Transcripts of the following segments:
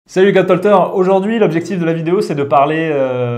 Salut Cattalter, aujourd'hui l'objectif de la vidéo c'est de parler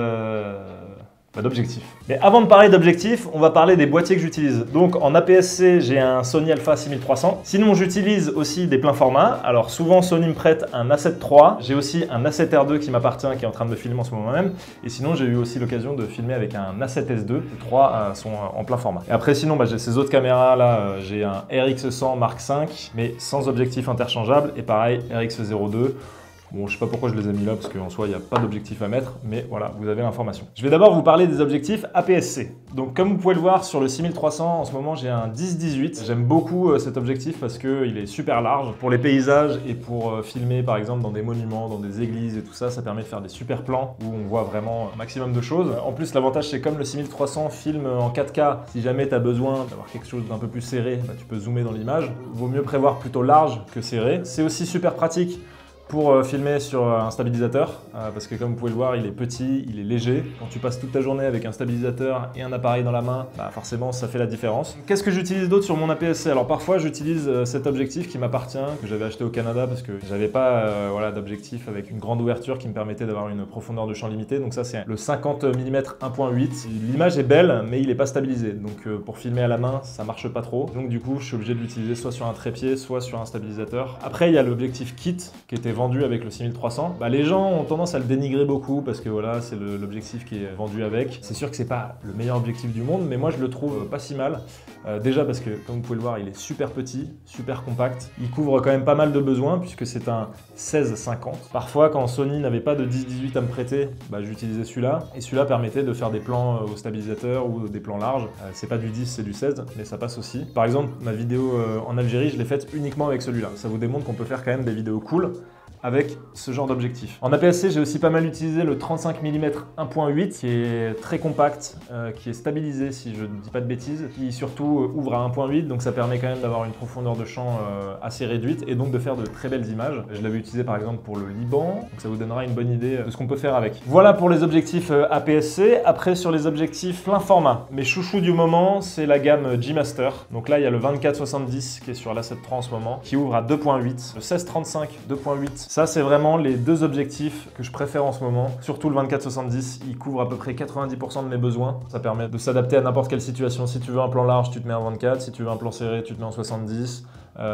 d'objectifs. Mais avant de parler d'objectifs, on va parler des boîtiers que j'utilise. Donc en APS-C, j'ai un Sony Alpha 6300. Sinon j'utilise aussi des pleins formats. Alors souvent Sony me prête un A7 III. J'ai aussi un A7R2 qui m'appartient, qui est en train de me filmer en ce moment même. Et sinon j'ai eu aussi l'occasion de filmer avec un A7S2. Les trois sont en plein format. Et après sinon j'ai ces autres caméras là. J'ai un RX100 Mark V, mais sans objectif interchangeable. Et pareil, RX02. Bon, je sais pas pourquoi je les ai mis là, parce qu'en soi, il n'y a pas d'objectif à mettre, mais voilà, vous avez l'information. Je vais d'abord vous parler des objectifs APS-C. Donc, comme vous pouvez le voir sur le 6300, en ce moment, j'ai un 10-18. J'aime beaucoup cet objectif parce qu'il est super large. Pour les paysages et pour filmer, par exemple, dans des monuments, dans des églises et tout ça, ça permet de faire des super plans où on voit vraiment un maximum de choses. En plus, l'avantage, c'est comme le 6300 filme en 4K, si jamais tu as besoin d'avoir quelque chose d'un peu plus serré, tu peux zoomer dans l'image. Vaut mieux prévoir plutôt large que serré. C'est aussi super pratique pour filmer sur un stabilisateur, parce que comme vous pouvez le voir, il est petit, il est léger. Quand tu passes toute ta journée avec un stabilisateur et un appareil dans la main, forcément ça fait la différence. Qu'est-ce que j'utilise d'autre sur mon APS-C? Alors parfois j'utilise cet objectif qui m'appartient, que j'avais acheté au Canada parce que j'avais pas d'objectif avec une grande ouverture qui me permettait d'avoir une profondeur de champ limitée. Donc ça c'est le 50 mm 1.8. L'image est belle mais il n'est pas stabilisé. Donc pour filmer à la main ça marche pas trop. Donc du coup je suis obligé de l'utiliser soit sur un trépied, soit sur un stabilisateur. Après il y a l'objectif kit qui était vendu avec le 6300. Les gens ont tendance à le dénigrer beaucoup parce que voilà, c'est l'objectif qui est vendu avec. C'est sûr que c'est pas le meilleur objectif du monde, mais moi je le trouve pas si mal. Déjà parce que, comme vous pouvez le voir, il est super petit, super compact. Il couvre quand même pas mal de besoins puisque c'est un 16-50. Parfois, quand Sony n'avait pas de 10-18 à me prêter, j'utilisais celui-là. Et celui-là permettait de faire des plans au stabilisateur ou des plans larges. C'est pas du 10, c'est du 16, mais ça passe aussi. Par exemple, ma vidéo en Algérie, je l'ai faite uniquement avec celui-là. Ça vous démontre qu'on peut faire quand même des vidéos cool avec ce genre d'objectif. En APS-C, j'ai aussi pas mal utilisé le 35 mm 1.8 qui est très compact, qui est stabilisé si je ne dis pas de bêtises, qui surtout ouvre à 1.8, donc ça permet quand même d'avoir une profondeur de champ assez réduite et donc de faire de très belles images. Je l'avais utilisé par exemple pour le Liban, donc ça vous donnera une bonne idée de ce qu'on peut faire avec. Voilà pour les objectifs APS-C. Après sur les objectifs plein format, mes chouchous du moment c'est la gamme G-Master. Donc là il y a le 24-70 qui est sur l'A7 III en ce moment, qui ouvre à 2.8, le 16-35 2.8. Ça, c'est vraiment les deux objectifs que je préfère en ce moment. Surtout le 24-70, il couvre à peu près 90% de mes besoins. Ça permet de s'adapter à n'importe quelle situation. Si tu veux un plan large, tu te mets en 24. Si tu veux un plan serré, tu te mets en 70.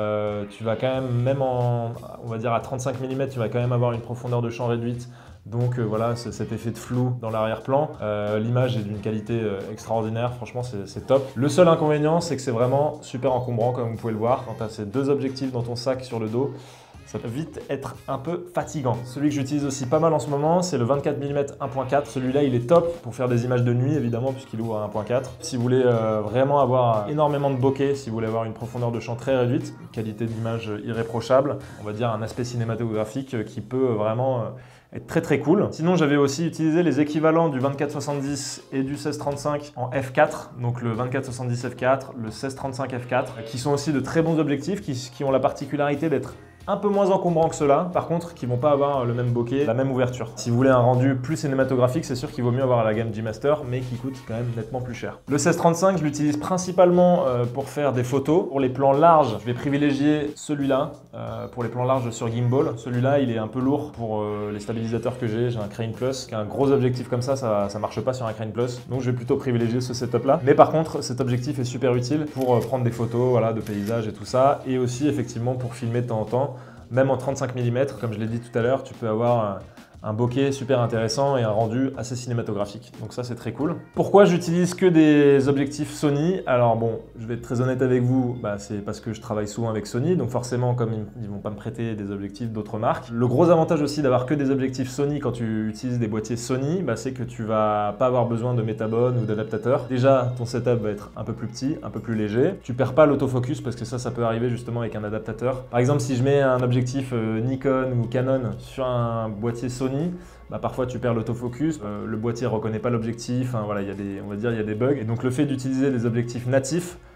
Tu vas quand même on va dire à 35 mm, tu vas quand même avoir une profondeur de champ réduite. Donc voilà, c'est cet effet de flou dans l'arrière-plan. L'image est d'une qualité extraordinaire, franchement c'est top. Le seul inconvénient, c'est que c'est vraiment super encombrant comme vous pouvez le voir. Quand tu as ces deux objectifs dans ton sac sur le dos, ça peut vite être un peu fatigant. Celui que j'utilise aussi pas mal en ce moment, c'est le 24 mm 1.4. Celui-là, il est top pour faire des images de nuit, évidemment, puisqu'il ouvre à 1.4. Si vous voulez vraiment avoir énormément de bokeh, si vous voulez avoir une profondeur de champ très réduite, une qualité d'image irréprochable, on va dire un aspect cinématographique qui peut vraiment être très très cool. Sinon, j'avais aussi utilisé les équivalents du 24-70 et du 16-35 en f4, donc le 24-70 f4, le 16-35 f4, qui sont aussi de très bons objectifs, qui ont la particularité d'être un peu moins encombrants que ceux-là, par contre, qui vont pas avoir le même bokeh, la même ouverture. Si vous voulez un rendu plus cinématographique, c'est sûr qu'il vaut mieux avoir la gamme G-Master, mais qui coûte quand même nettement plus cher. Le 16-35, je l'utilise principalement pour faire des photos. Pour les plans larges, je vais privilégier celui-là, pour les plans larges sur gimbal. Celui-là, il est un peu lourd pour les stabilisateurs que j'ai. J'ai un Crane Plus, un gros objectif comme ça marche pas sur un Crane Plus, donc je vais plutôt privilégier ce setup-là. Mais par contre, cet objectif est super utile pour prendre des photos, voilà, de paysages et tout ça, et aussi effectivement pour filmer de temps en temps. Même en 35 mm, comme je l'ai dit tout à l'heure, tu peux avoir un bokeh super intéressant et un rendu assez cinématographique. Donc ça, c'est très cool. Pourquoi j'utilise que des objectifs Sony? Alors bon, je vais être très honnête avec vous, c'est parce que je travaille souvent avec Sony, donc forcément, comme ils vont pas me prêter des objectifs d'autres marques. Le gros avantage aussi d'avoir que des objectifs Sony quand tu utilises des boîtiers Sony, c'est que tu vas pas avoir besoin de métabone ou d'adaptateur. Déjà, ton setup va être un peu plus petit, un peu plus léger. Tu perds pas l'autofocus parce que ça peut arriver justement avec un adaptateur. Par exemple, si je mets un objectif Nikon ou Canon sur un boîtier Sony, parfois tu perds l'autofocus, le boîtier ne reconnaît pas l'objectif, voilà, on va dire il y a des bugs. Et donc le fait d'utiliser des objectifs natifs,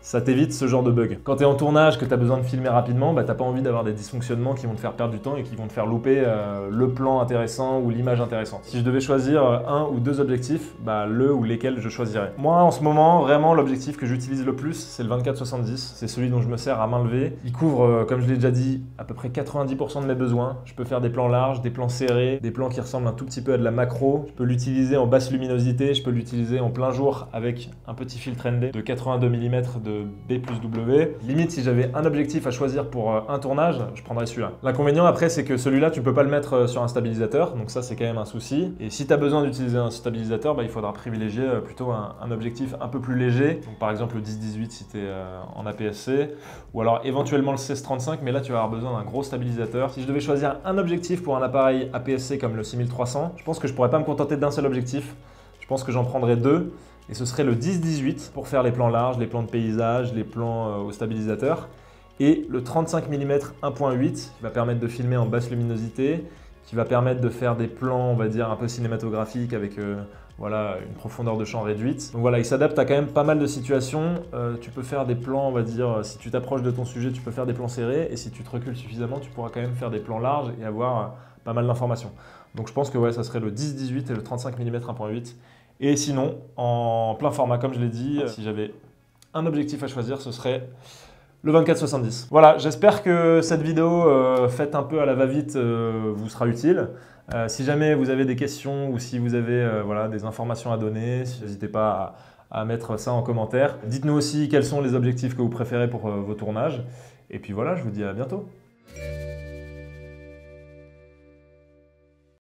Ça t'évite ce genre de bug. Quand tu es en tournage, que tu as besoin de filmer rapidement, bah, tu n'as pas envie d'avoir des dysfonctionnements qui vont te faire perdre du temps et qui vont te faire louper le plan intéressant ou l'image intéressante. Si je devais choisir un ou deux objectifs, bah, le ou lesquels je choisirais. Moi, en ce moment, vraiment, l'objectif que j'utilise le plus, c'est le 24-70. C'est celui dont je me sers à main levée. Il couvre, comme je l'ai déjà dit, à peu près 90% de mes besoins. Je peux faire des plans larges, des plans serrés, des plans qui ressemblent un tout petit peu à de la macro. Je peux l'utiliser en basse luminosité, je peux l'utiliser en plein jour avec un petit filtre ND de 82 mm de B+W. Limite, si j'avais un objectif à choisir pour un tournage, je prendrais celui-là. L'inconvénient après, c'est que celui-là, tu peux pas le mettre sur un stabilisateur, donc ça, c'est quand même un souci. Et si tu as besoin d'utiliser un stabilisateur, bah, il faudra privilégier plutôt un objectif un peu plus léger. Donc, par exemple, le 10-18 si tu es en APS-C, ou alors éventuellement le 16-35, mais là, tu vas avoir besoin d'un gros stabilisateur. Si je devais choisir un objectif pour un appareil APS-C comme le 6300, je pense que je pourrais pas me contenter d'un seul objectif. Je pense que j'en prendrais deux. Et ce serait le 10-18 pour faire les plans larges, les plans de paysage, les plans au stabilisateur. Et le 35 mm 1.8 qui va permettre de filmer en basse luminosité, qui va permettre de faire des plans, on va dire, un peu cinématographiques avec voilà, une profondeur de champ réduite. Donc voilà, il s'adapte à quand même pas mal de situations. Tu peux faire des plans, on va dire, si tu t'approches de ton sujet, tu peux faire des plans serrés. Et si tu te recules suffisamment, tu pourras quand même faire des plans larges et avoir pas mal d'informations. Donc je pense que ouais, ça serait le 10-18 et le 35 mm 1.8. Et sinon, en plein format, comme je l'ai dit, si j'avais un objectif à choisir, ce serait le 24-70. Voilà, j'espère que cette vidéo faite un peu à la va-vite vous sera utile. Si jamais vous avez des questions ou si vous avez voilà, des informations à donner, n'hésitez pas à mettre ça en commentaire. Dites-nous aussi quels sont les objectifs que vous préférez pour vos tournages. Et puis voilà, je vous dis à bientôt.